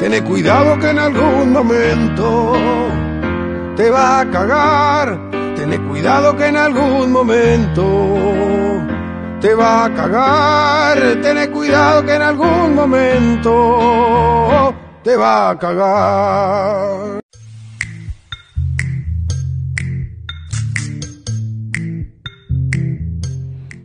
Tené cuidado que en algún momento te va a cagar. Tené cuidado que en algún momento te va a cagar. Tené cuidado que en algún momento te va a cagar.